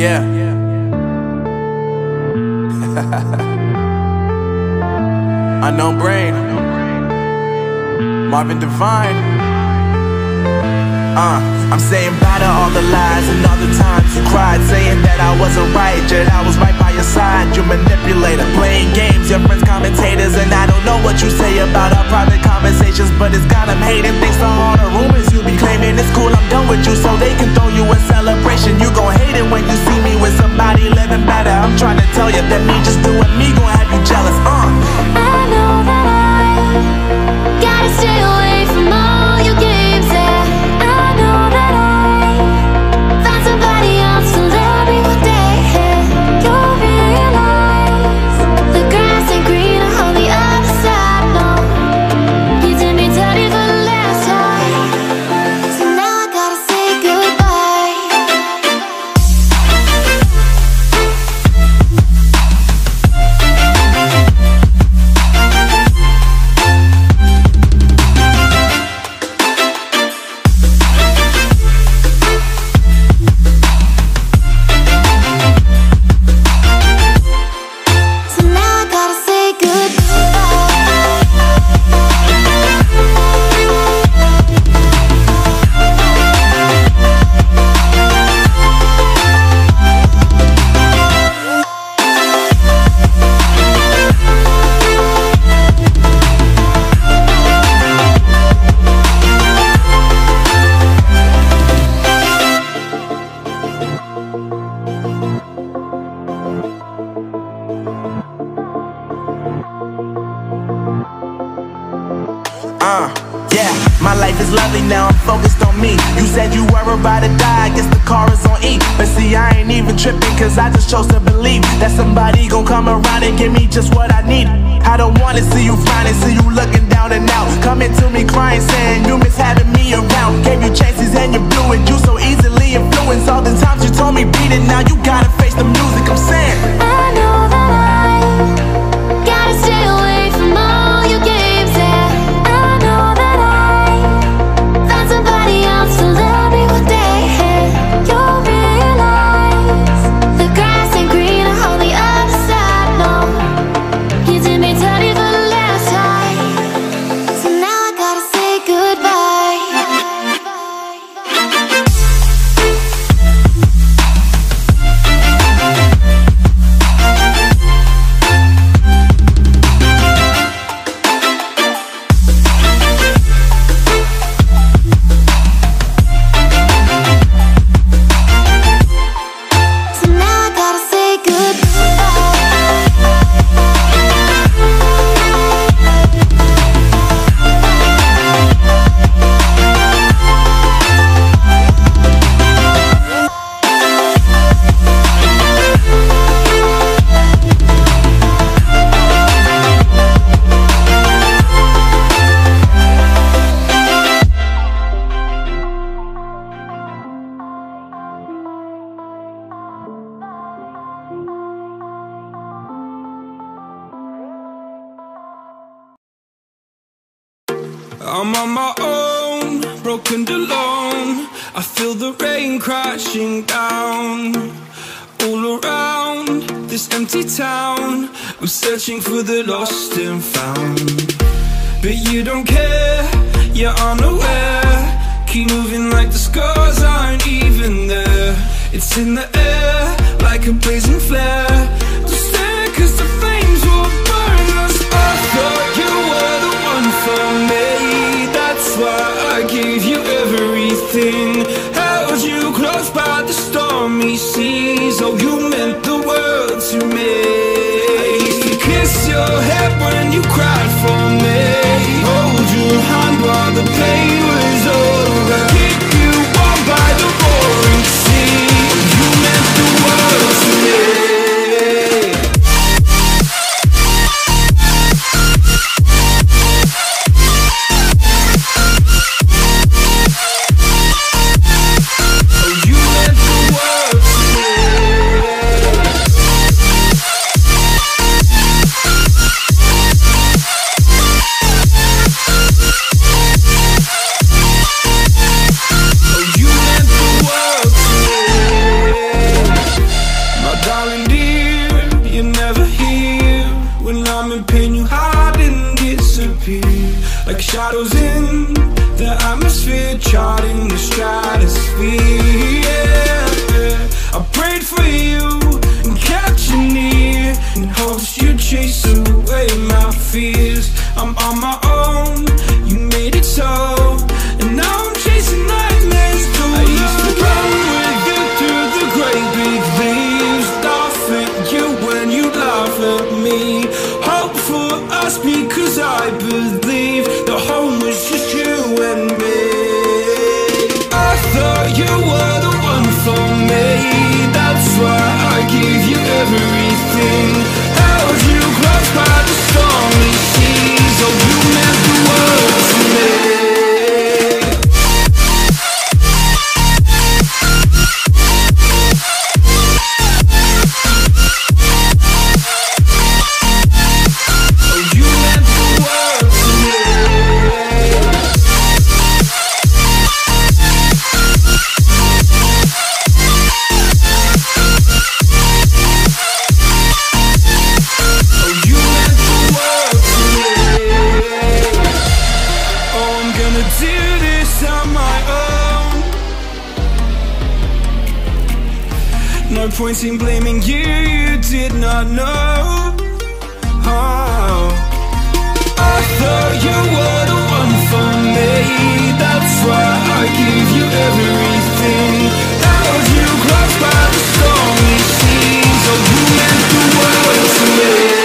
Yeah. Unknown Brain, Marvin Divine. I'm saying bye to all the lies and all the times you cried, saying that I wasn't right, yet I was right by your side. You manipulator, playing games, your friends commentators, and I don't know what you say about our private conversations, but it's got them hating. Thanks to all the rumors you be claiming. It's cool, I'm done with you, so they can throw you a celebration. You gon' hate it when you see me with somebody living better. I'm trying to tell you that me just doing me gon' have you jealous. I know that I gotta stay away from all your games, yeah. I know that I found somebody else to love me one day, yeah. You'll realize the grass ain't greener on the other side, no. You did me dirty for the last time, so now I gotta say goodbye. So now I gotta say Yeah, my life is lovely now, I'm focused on me. You said you were about to die, I guess the car is on E. But see, I ain't even tripping, cause I just chose to believe that somebody gon' come around and give me just what I need. I don't wanna see you finding, see you looking down and out, coming to me crying, saying you miss having me around. Gave you chances and you blew it, you so easily influenced. All the times you told me beat it, now you gotta face the music. I'm saying I know that I gotta stay away from all your games, yeah. I know that I found somebody else to love me one day, yeah. You'll realize the grass ain't greener on the other side, no. You did me dirty for the last time, so now I gotta say goodbye. So now I gotta say I'm on my own, broken alone. I feel the rain crashing down all around this empty town. I'm searching for the lost and found, but you don't care, you're unaware. Keep moving like the scars aren't even there. It's in the air like a blazing flare. Just stare, cause the flames will burn us. I thought you were the one for me, that's why I gave you everything. Held you close by the stormy seas. Oh, you meant the world to me. I used to kiss your head when you cried for me, hold your hand while the pain was over, keep you warm by the roaring sea. You meant the world to me. I'm in pain, you hide and disappear, like shadows in the atmosphere, charting the stratosphere. Yeah. I prayed for you and kept you near, in hopes you'd chase away my fears. I'm on my own, you made it so, and now I'm chasing nightmares too. I used to run with you through the great big leaves, laugh at you when you laugh at me, hope for us because I believe the home was just you and me. I thought you were the one for me, that's why I gave you everything, held you close by the stormy seas. Oh, you meant the world to me. No point in blaming you, you did not know. Oh, I thought you were the one for me, that's why I gave you everything, held you close by the stormy seas. Oh, you meant the world to me.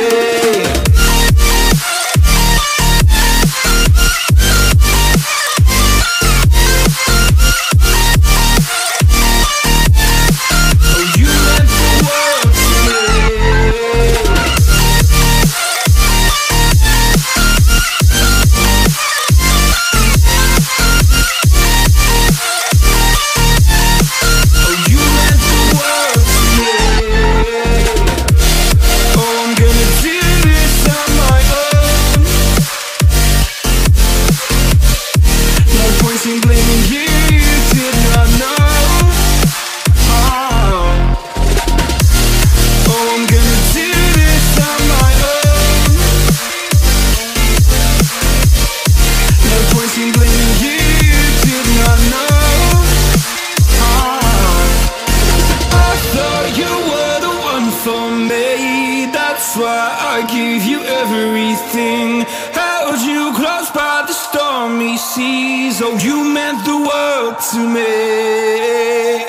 That's why I gave you everything, held you close by the stormy seas. Oh, you meant the world to me.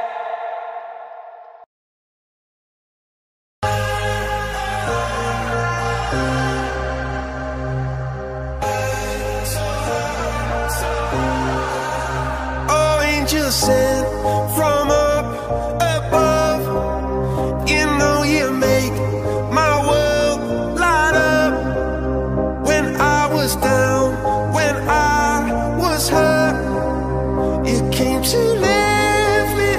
Oh, angels sent from up above, you know you make my world light up. When I was down, when I was hurt, you came to lift me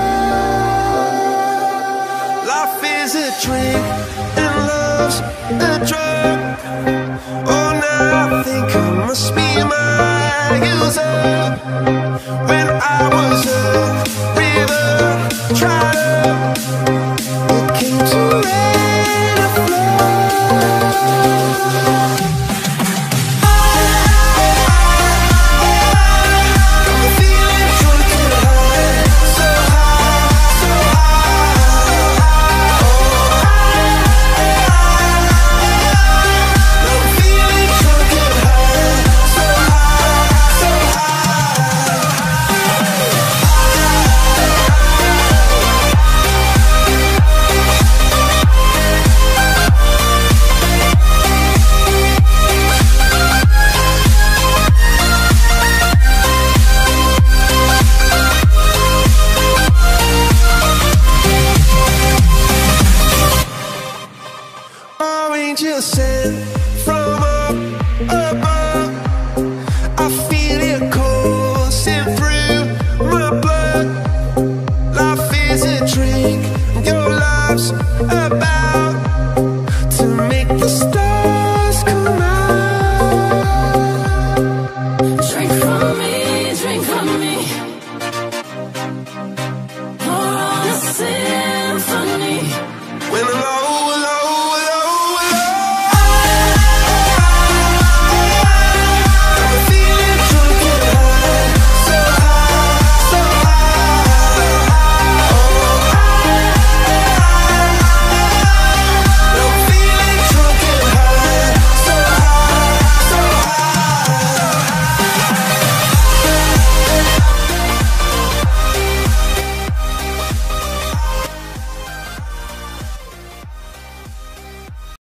up. Life is a drink and love's a drug. Oh, now I think I must be my user. When I was a river dried up, you came to let it flow. I'm feeling drunk and high, so high, so high. I'm feeling drunk and high, so high, so oh, angels sent from up above. I feel it coursing through my blood. Life is a drink, your love's about to make the stars